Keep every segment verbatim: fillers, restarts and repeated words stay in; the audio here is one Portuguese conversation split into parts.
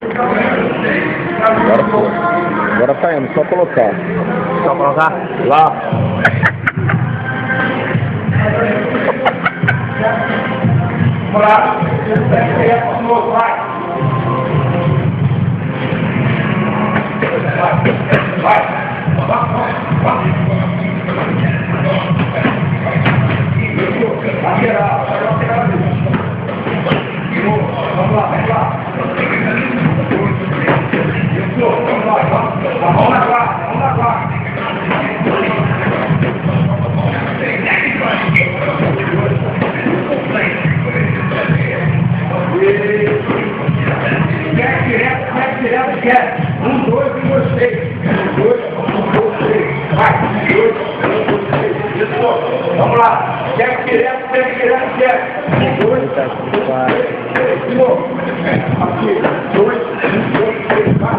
Agora foi. Agora tá indo, só colocar. Só colocar? Lá. Vamos lá. Vai. Vai. Vai. Lateral. Lateral. Vamos lá. Vamos lá. Vamos lá. Vamos lá. Vamos lá. Vamos lá. Quer direto, quer direto, quer. Um, dois, um, dois, três. Um, dois, um, dois, três. Vai. Um, dois, um, dois, três. Isso. Vamos lá. Quer direto, quer direto, quer. Um, dois, um, dois, três. De novo. Aqui. Dois, um, dois, três. Vai.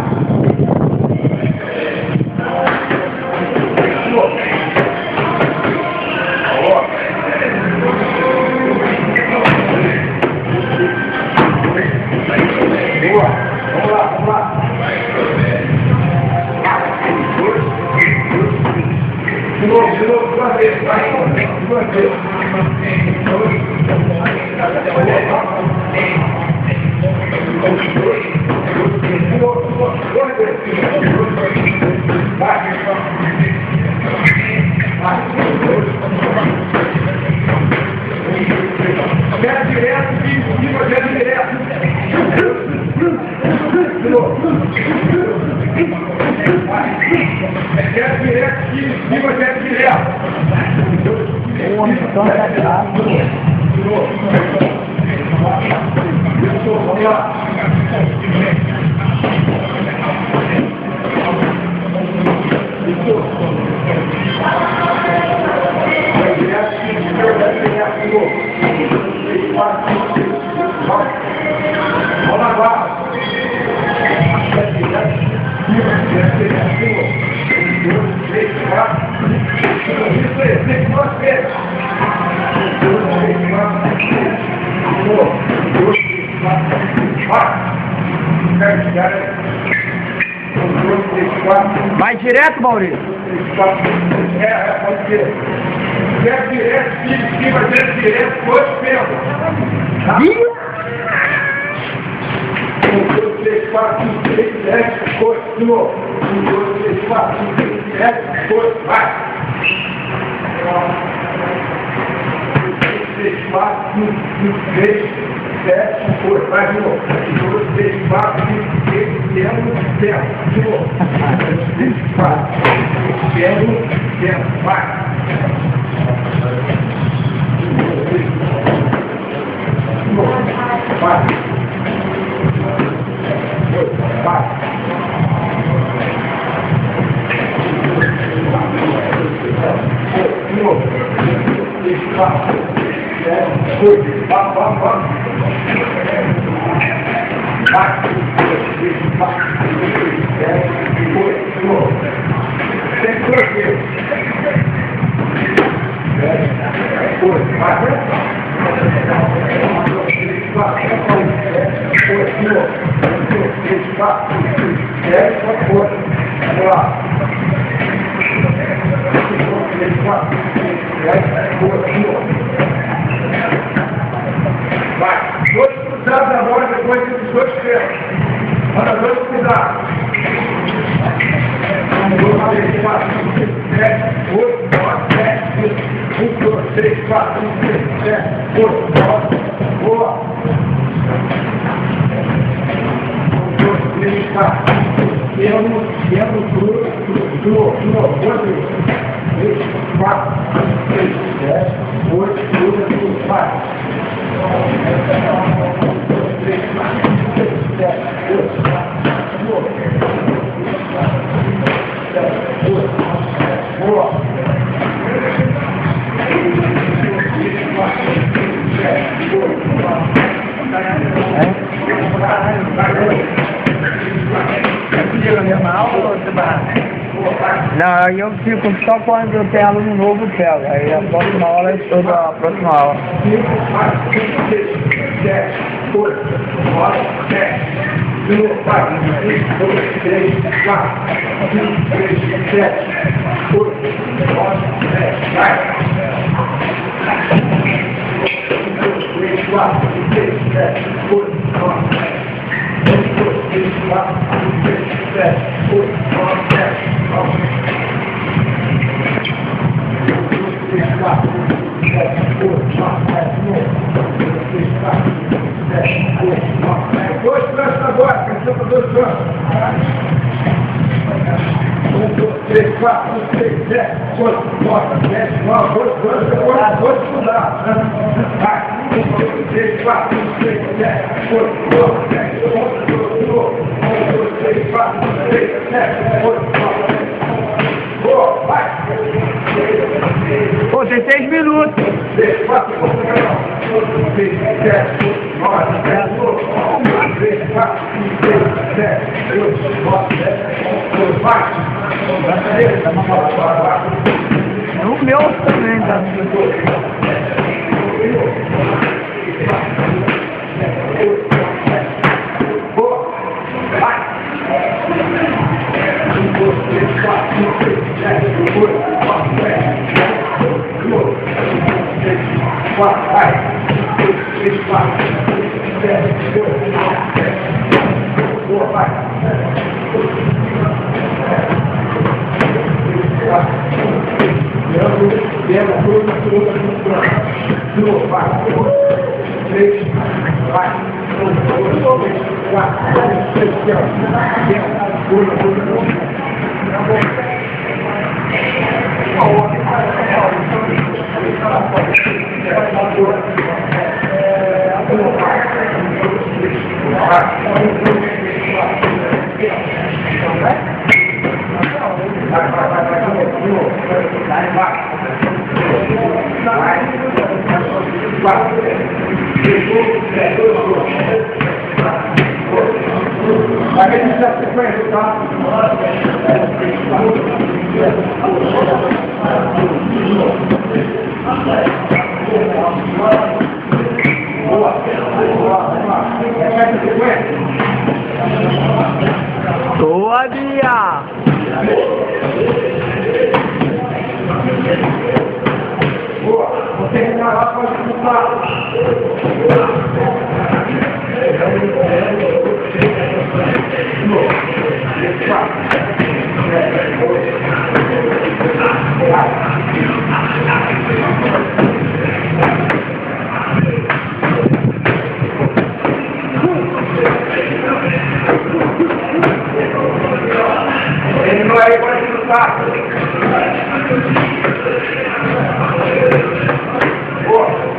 De novo. Boa. Vamos lá, vamos lá. De novo, de novo, duas vezes, vai. Duas vezes. De novo, duas vezes. Vai. Vai. Pé direto, viva, pé direto. De novo. Pé direto, viva, pé direto. O homem está atrás. De novo. Isso, vamos lá. Isso. Pé direto, viva, pé direto. De novo. Vamos lá, agora. Pé direto, viva, pé direto. Um, dois, três, quatro. Isso aí, tem que fazer. Vai direto, Maurício. É, é, pode ser. Quer direto, de cima, quer direto, dois tempos. Um, dois, três, quatro, cinco, seis, sete, oito, de novo. Um, dois, três, quatro, cinco, seis, sete, oito, vai. três, quatro, cinco, seis, sete, oito, vai de novo. dois, três, quatro, cinco, seis, tempo, tempo, de novo. três, quatro, tempo, tempo, vai. De novo, vai. Vai. De novo. três, quatro, sete, oito, vamos, vamos, vamos. Vai. três, quatro, sete, oito, de novo. Tem dois dedos. sete, oito, vai. três, quatro, sete, oito, de novo. três, quatro, sete, oito. Vamos lá. três, quatro, sete, oito, de novo. Vai. Dois cruzados agora, depois dos dois pés. Manda dois cruzados. Um, dois, três, quatro, cinco, sete, oito, nove, dez, um, dois, três, quatro, cinco, seis, sete, oito, nove. Boa. Um, dois, três, quatro. Temos, temos, cruz, cruz, de novo, de novo, dois vezes. três, quatro, seis, sete, oito, cruz, cruz, vai. três, quatro, seis, sete, oito, de novo. sete, oito, boa. três, quatro, sete, oito, Não, eu fico só quando eu tenho aluno novo, eu pego. Aí a próxima aula eu estudo a próxima aula. cinco, quatro, cinco, seis, sete, oito, nove, dez. De novo, vai. Um, dois, três, quatro, cinco, seis, sete, oito, nove, dez. Vai. Um, dois, três, quatro, cinco, seis, sete, oito, nove, dez. Um, dois, três, quatro, cinco, seis, sete, oito, nove, dez. três, quatro, sete, oito, nove, dez. três, quatro, sete, oito, nove, dez. Dois cantos agora, cresceu para dois cantos. Um, dois, três, quatro, cinco, seis, sete, oito, nove, dez, nove, dois cantos, agora dois estudar. Vai. Um, dois, três, quatro, cinco, seis, sete, oito, nove, dez. Um, dois, três, quatro, cinco, seis, sete, oito, nove, dez. Boa, vai. Pô, tem seis minutos. três, quatro, cinco, seis, sete, nove, dez, um, três, quatro, cinco, seis, sete, oito, nove, dez, vai. No meu também, tá? Boa, vai. um, dois, três, quatro, cinco, seis, sete, oito, nove, dez. Quatro, vai. Dois, três, quatro, cinco, sete, oito, nove, dez. Boa, vai. Pega a coisa, coloca no plano. Duas, vai. Três, vai. Um, dois, três, quatro, cinco, seis, sete. Pega a coisa, coloca. Vai ver se já se conhece, tá? Boa, Bia! Boa, vou terminar lá para disputar. Ele não é para disputar. Boa.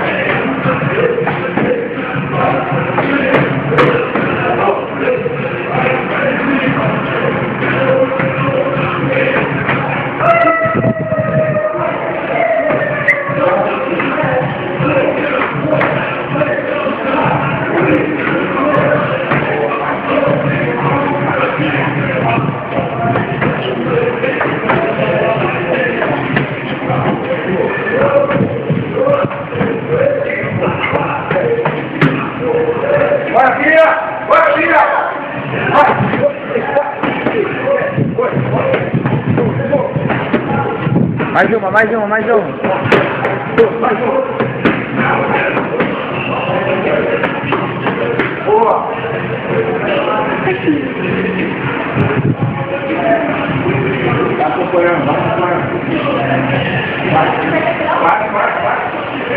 Vai, Bia! Vai, Bia! Mais uma, mais uma, mais uma. Mais uma. Boa! Vai acompanhando, vai acompanhando. Vai, vai, vai, vai.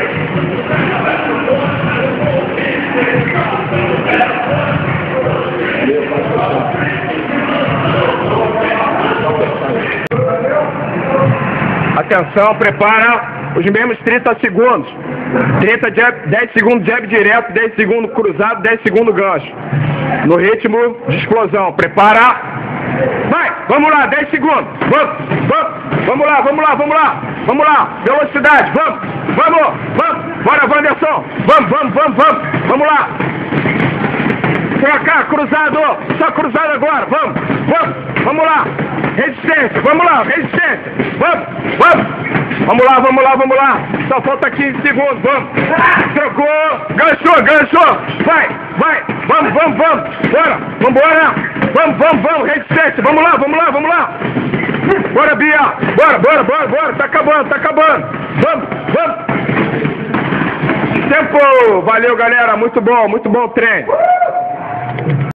Atenção, prepara os mesmos trinta segundos. trinta jab, dez segundos jab direto, dez segundos cruzado, dez segundos gancho. No ritmo de explosão. Prepara. Vai, vamos lá, dez segundos. Vamos, vamos, vamos lá, vamos lá, vamos lá. Vamos lá, velocidade, vamos, vamos, vamos. Bora, Wanderson. Vamos, vamos, vamos, vamos. Vamos lá. Pra cá, cruzado. Só cruzado agora, vamos, vamos, vamos lá. Resistência, vamos lá, resistência. Vamos, vamos. Vamos lá, vamos lá, vamos lá. Só falta quinze segundos, vamos. Trocou, ganchou, ganchou. Vai, vai, vamos, vamos, vamos. Bora, vambora. Vamos, vamos, vamos, resistência. Vamos lá, vamos lá, vamos lá. Bora, Bia. Bora, bora, bora, bora. Tá acabando, tá acabando. Vamos, vamos. Tempo. Valeu, galera. Muito bom, muito bom o treino.